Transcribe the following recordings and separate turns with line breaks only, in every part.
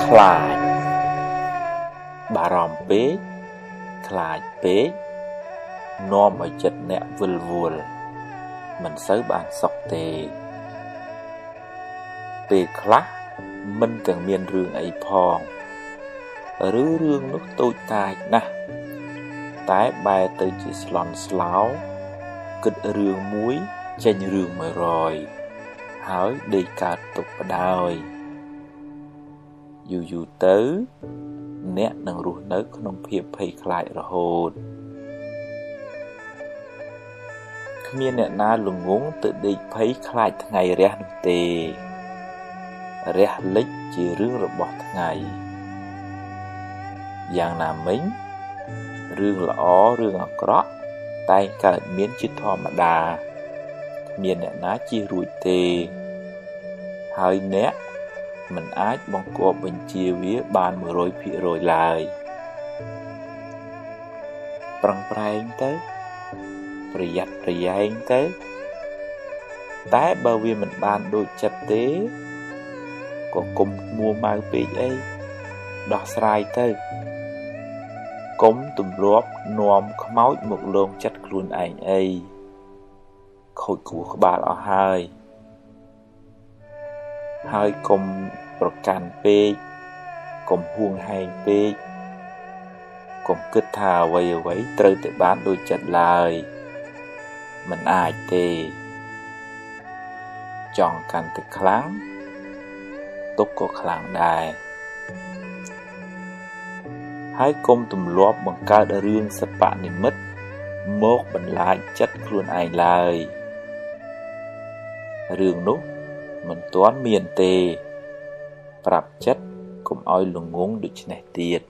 ខ្លាចបារម្ភពេកខ្លាចពេកនាំឲ្យចិត្តអ្នកវិលវល់មិនសូវបានសុខទេពេលខ្លះមិនទាំងមានរឿងអីផងឬរឿងនោះតូចតាចណាស់តែបែរទៅជាស្លន់ស្លោគិតរឿងមួយចេញរឿង100ហើយដេកកើតទុកបដោយយូរទៅអ្នកនឹងរស់នៅក្នុងភាពភ័យខ្លាចរហូតគ្មានអ្នកណាល្ងង់ទៅដេកភ័យខ្លាចថ្ងៃរះនោះទេរះលិចជារឿងរបស់ថ្ងៃយ៉ាងណាមិញរឿងល្អរឿងអាក្រក់តែងកើតមានជាធម្មតាគ្មានអ្នកណាជៀសរួចទេហើយអ្នកមិនអាចបង្គាប់បញ្ជាវាបាន 100% ឡើយប្រឹងប្រែងទៅប្រយ័ត្នប្រយែងទៅតែបើវាមិនបានដូចចិត្តទេក៏កុំមួម៉ៅពេកអីដោះស្រាយទៅកុំទម្លាប់នាំខ្មោចមកលងចិត្តខ្លួនឯងអីខូចខួរក្បាលអស់ហើយកុំប្រកាន់ពេកកុំហួងហែងពេកកុំគិតថាអ្វីត្រូវតែបានដូចចិត្តឡើយមិនអាចទេចង់កាន់តែខ្លាំងទុកក៏ខ្លាំងដែរហើយកុំទម្លាប់បង្កើតរឿងសប្បនិមិត្តមកបន្លាចចិត្តខ្លួនឯងឡើយរឿងនោះមិនទាន់មានទេប្រាប់ចិត្តកុំឲ្យល្ងង់ដូចនេះទៀត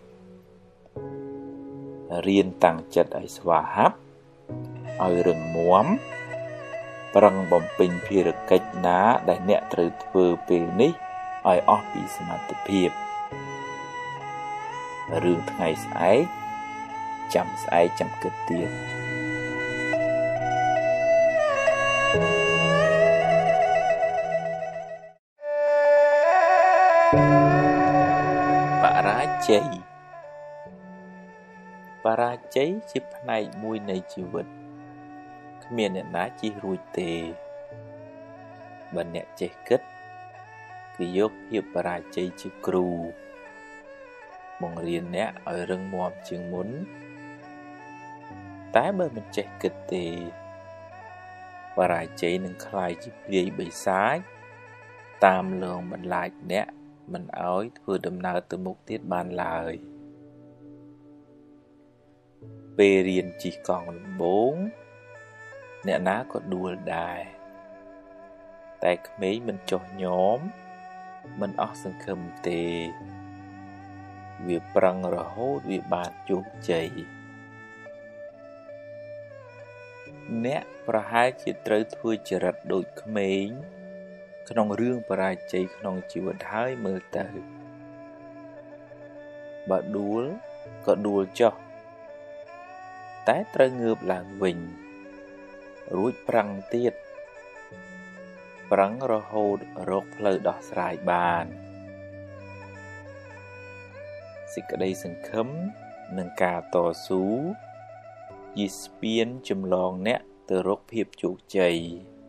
រៀនតាំងចិត្តឲ្យស្វាហាប់ឲ្យរឹងមាំប្រឹងបំពេញភារកិច្ចណាដែលអ្នកត្រូវធ្វើពេលនេះឲ្យអស់ពីសមត្ថភាពរឿងថ្ងៃស្អែកចាំស្អែកចាំគិតទៀតបរាជ័យជាផ្នែកមួយនៃជីវិតគ្មានអ្នកណាជិះរួចទេបើអ្នកចេះគិតគឺយកភាពបរាជ័យជាគ្រូបង្រៀនអ្នកឲ្យរឹងមាំជាងមុនតែបើមិនចេះគិតទេបរាជ័យនឹងក្លាយជាព្រាយបិសាចតាមលងបន្លាចអ្នកមិនឲ្យធ្វើដំណើរទៅមុខទៀតបានឡើយពេលរៀនជិះកង់ដំបូងអ្នកណាក៏ដួលដែរតែក្មេងមិនចុះញ័មមិនអស់សង្ឃឹមទេវាប្រឹងរហូតវាបានជោគជ័យអ្នកប្រហែលជាត្រូវធ្វើចរិតដូចក្មេងក្នុងរឿងបរាជ័យក្នុងជីវិតហើយមើលទៅបើដួលក៏ដួលចុះតែត្រូវងើបឡើងវិញរួចប្រឹងទៀតប្រឹងរហូតរកផ្លូវដោះស្រាយបានសេចក្តីសង្ឃឹមនិងការតស៊ូជាស្ពានចម្លងអ្នកទៅរកភាពជោគជ័យ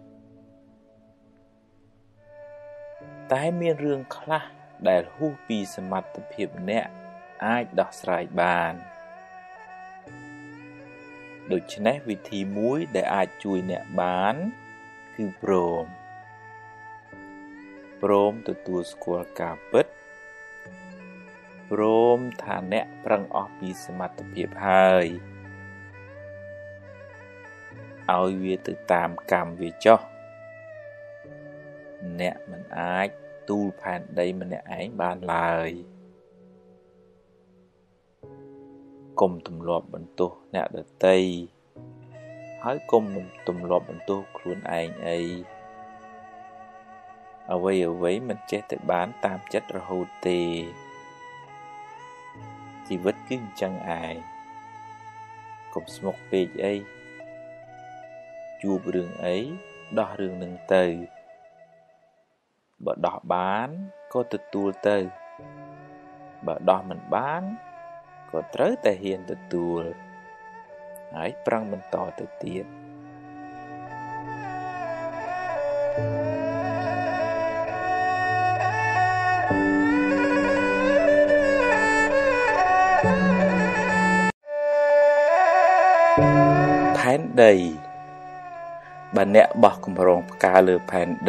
តែមានរឿងខ្លះដែលហួសពីសមត្ថភាពអ្នកអាចដោះស្រាយបានដូច្នេះវិធីមួយដែលអាចជួយអ្នកបានគឺព្រមទទួលស្គាល់ការពិតព្រមថាអ្នកប្រឹងអស់ពីសមត្ថភាពហើយឲ្យវាទៅតាមកម្មវាចុះអ្នកមិនអាចទូលផែនដីម្នាក់ឯងបានឡើយកុំទម្លាប់បន្ទោសអ្នកដទៃហើយកុំទម្លាប់បន្ទោសខ្លួនឯងអីអ្វីមិនចេះតែបានតាមចិត្តរហូតទេជីវិតគឺអញ្ចឹងឯងកុំស្មុគពេកអីជួបរឿងអីដោះរឿងនឹងទៅបើដោះបានក៏ទទួលទៅបើដោះមិនបានក៏ត្រូវតែហ៊ានទទួលហើយប្រឹងបន្តទៅទៀតផែនដីបើអ្នកបោះកម្រងផ្កាលើផែន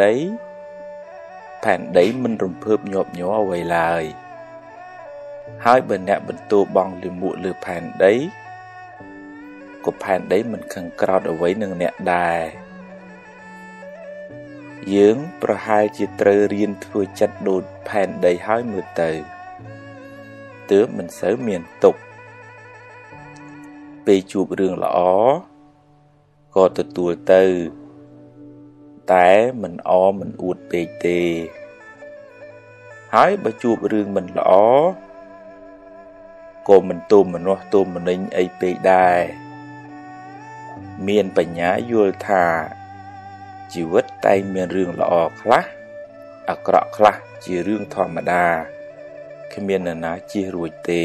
ដីមិនរំភើបញាប់ញ័រអ្វីឡើយហើយបើអ្នកបន្តបង់លាមកលើផែនដីក៏ផែនដីមិនខឹងក្រោធអ្វីនឹងអ្នកដែរយើងប្រហែលជាត្រូវរៀនធ្វើចិត្តដូចផែនដីហើយមើលទៅទើបមិនសូវមានទុក្ខពេលជួបរឿងល្អក៏ទទួលទៅតែមិនមិនអួតពេកទេហើយបើជួបរឿងមិនល្អក៏មិនទុំមនាស់ទុំមនិញអីពេកដែរមានបញ្ញាយល់ថាជីវិតតែងមានរឿងល្អខ្លះអាក្រក់ខ្លះជារឿងធម្មតាគ្មាននរណាជៀសរួចទេ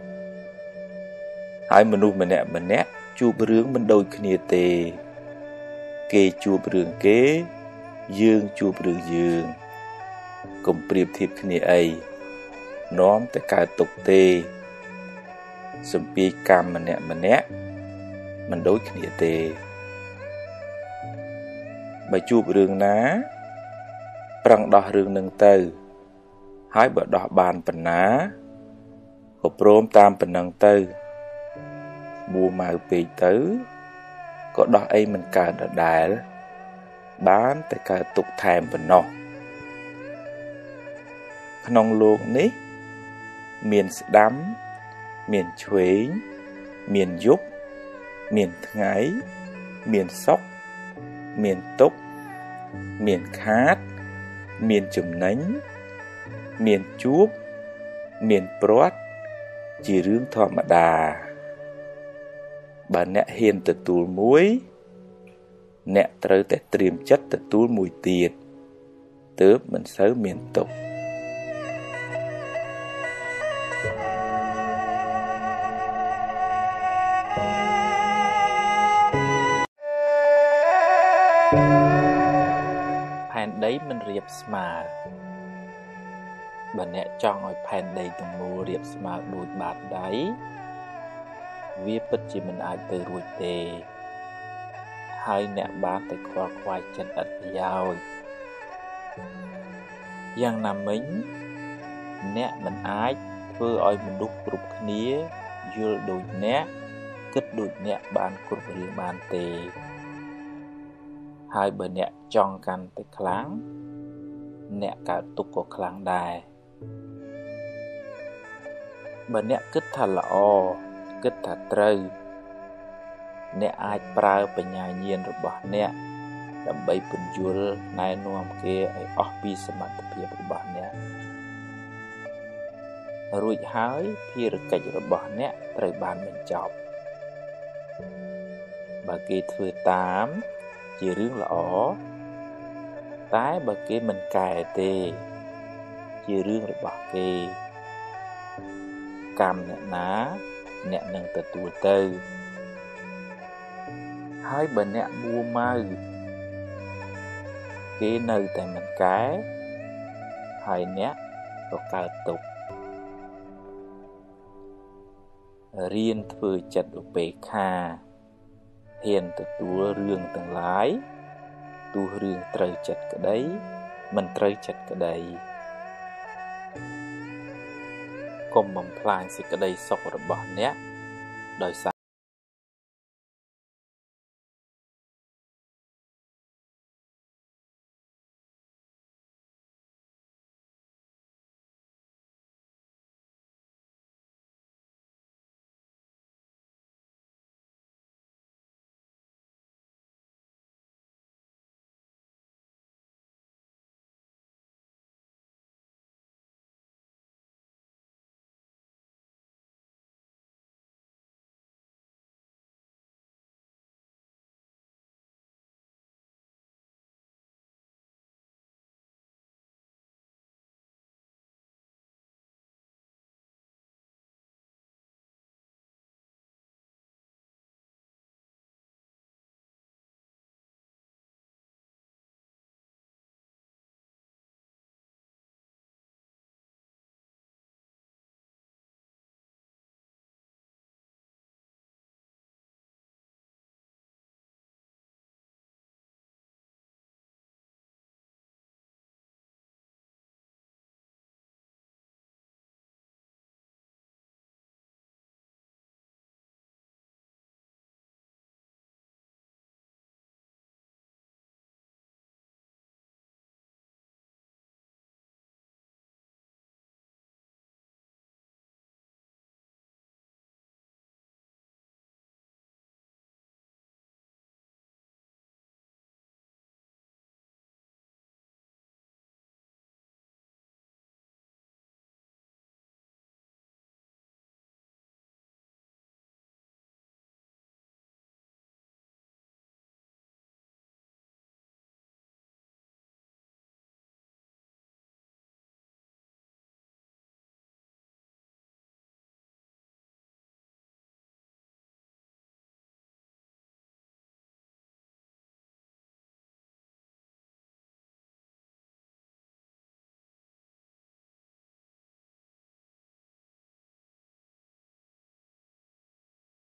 ហើយមនុស្សម្នាក់ជួបរឿងមិនដូចគ្នាទេគេជួបរឿងគេយើងជួបរឿងយើងកុំប្រៀបធៀបគ្នាអីនាំតែកើតទុក្ខទេសម្ពាធកម្មម្នាក់មិនដូចគ្នាទេបើជួបរឿងណាប្រឹងដោះរឿងនឹងទៅហើយបើដោះបានប៉ុណ្ណាក៏ព្រមតាមប៉ុណ្ណឹងទៅបួម៉ៅពេកទៅក៏ដោះអីមិនកើតដដែលបានតែកើតទុកថែមប៉ុណ្ណោះក្នុងលោកនេះមានស្ដាំមានឆ្វេងមានយប់មានថ្ងៃមានសុខមានទុក្ខមានខាតមានចំណេញមានជួបមានព្រាត់ជារឿងធម្មតាបើអ្នកហ៊ានទទួលមួយអ្នកត្រូវតែត្រៀមចិត្តទទួលមួយទៀតទើបមិនសូវមានទុក្ខផែនដីមិនរាបស្មើបើអ្នកចង់ឲ្យផែនដីទាំងមូលរាបស្មើដូចបាតដៃវាពិតជាមិនអាចទៅរួចទេហើយអ្នកបានតែខ្វល់ខ្វាយចិត្តឥតប្រយោជន៍យ៉ាងណាមិញអ្នកមិនអាចធ្វើឲ្យមនុស្សគ្រប់គ្នាយល់ដូចអ្នកគិតដូចអ្នកបានគ្រប់រឿងបានទេហើយបើអ្នកចង់កាន់តែខ្លាំងអ្នកកើតទុក្ខក៏ខ្លាំងដែរបើអ្នកគិតថាល្អគិតថាត្រូវអ្នកអាចប្រើបញ្ញាញាណរបស់អ្នកដើម្បីពន្យល់ណែនាំគេឲ្យអស់ពីសមត្ថភាពរបស់អ្នករួចហើយភារកិច្ចរបស់អ្នកត្រូវបានបញ្ចប់បើគេធ្វើតាមជារឿងល្អតែបើគេមិនកែទេជារឿងរបស់គេកម្មអ្នកណាអ្នកនឹងទទួលទៅហើយបើអ្នកមួម៉ៅគេនៅតែមិនកែហើយអ្នកក៏កើតទុក្ខរៀនធ្វើចិត្តឧបេក្ខាហ៊ានទទួលរឿងទាំងឡាយទោះរឿងត្រូវចិត្តក្តីមិនត្រូវចិត្តក្តីកុំបំផ្លាញសេចក្តីសុខរបស់អ្នកដោយសារ